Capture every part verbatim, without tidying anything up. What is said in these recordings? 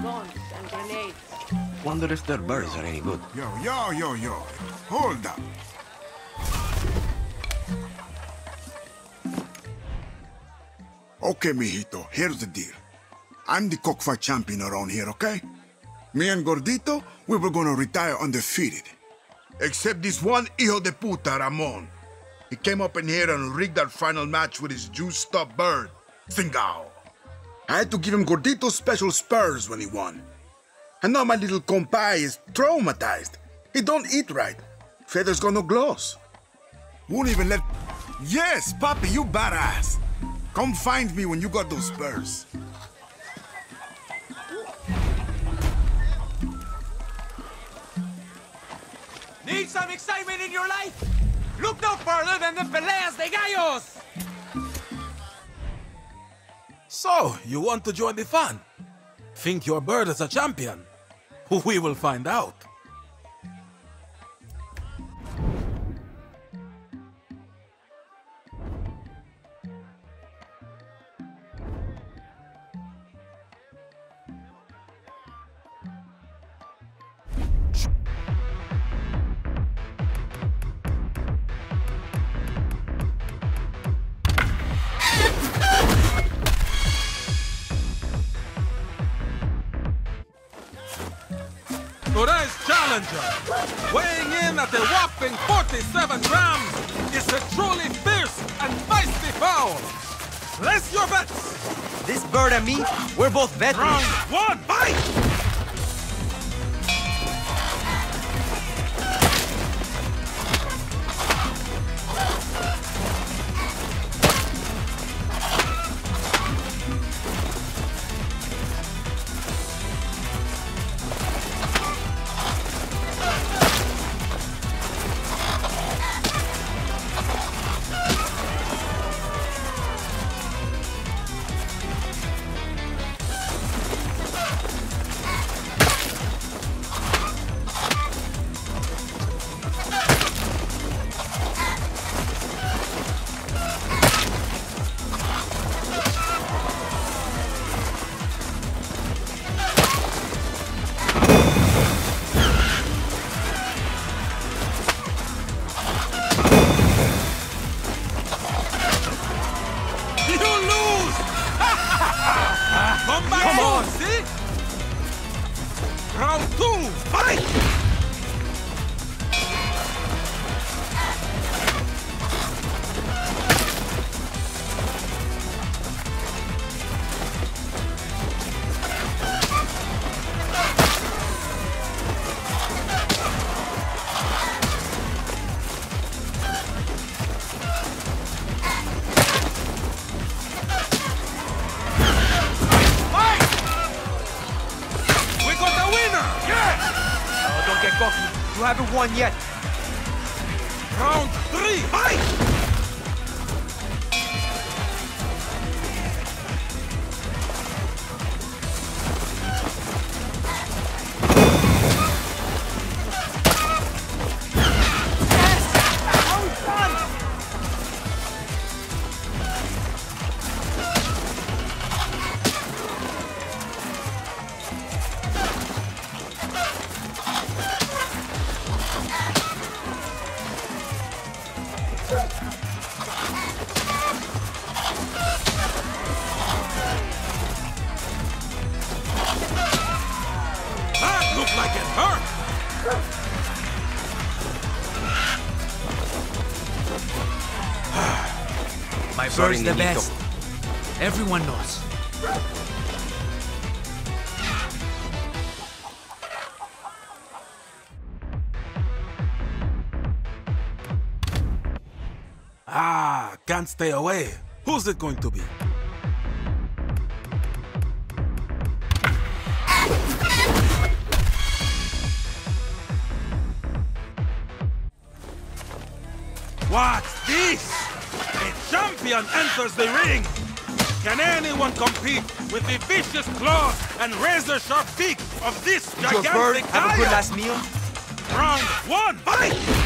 guns and grenades. Wonder if their birds are any good. Yo, yo, yo, yo. Hold up. Okay, mijito, here's the deal. I'm the cockfight champion around here, okay? Me and Gordito, we were gonna retire undefeated. Except this one hijo de puta, Ramon. He came up in here and rigged our final match with his juiced-up bird, Singao. I had to give him Gordito's special spurs when he won. And now my little compa is traumatized. He don't eat right. Feathers got no gloss. Won't even let... Yes, Papi, you badass. Come find me when you got those spurs. Need some excitement in your life? Look no further than the Peleas de Gallos! So, you want to join the fun? Think your bird is a champion? We will find out. Today's challenger, weighing in at a whopping forty-seven grams, is a truly fierce and feisty fowl. Place your bets. This bird and me, we're both veterans. Round one, fight! Come back! Come on! See? Round two! Fight! Get cocky. You haven't won yet. Round three, fight! Like it hurt! My bird's the best. Everyone knows. Ah, can't stay away. Who's it going to be? What's this? A champion enters the ring! Can anyone compete with the vicious claws and razor-sharp beak of this gigantic Your bird have a good Gaia? last meal? Round one, fight!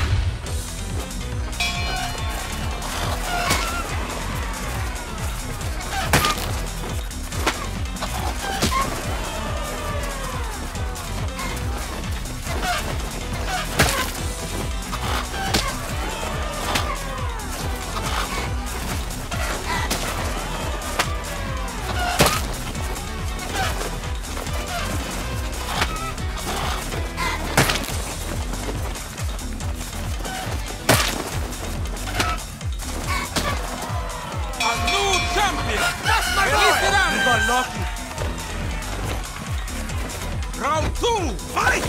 champion! That's my boy! Felicidades! You got lucky. Round two, fight!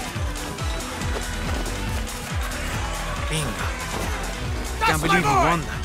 Can't believe we won that.